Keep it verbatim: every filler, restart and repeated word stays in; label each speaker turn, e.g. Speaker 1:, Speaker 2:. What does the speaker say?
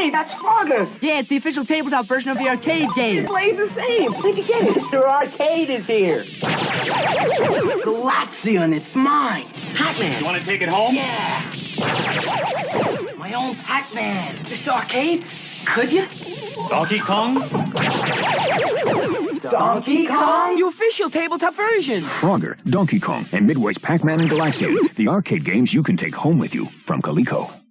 Speaker 1: Hey, that's Frogger.
Speaker 2: Yeah, it's the official tabletop version of the arcade game.
Speaker 1: It plays the same. Where'd you get it?
Speaker 3: Mister Arcade is here.
Speaker 1: Galaxian, it's mine.
Speaker 3: Pac-Man.
Speaker 4: You want to take it home?
Speaker 1: Yeah. My own Pac-Man. Mister Arcade, could you?
Speaker 4: Donkey Kong?
Speaker 1: Donkey Kong?
Speaker 2: The official tabletop version.
Speaker 5: Frogger, Donkey Kong, and Midway's Pac-Man and Galaxian. The arcade games you can take home with you from Coleco.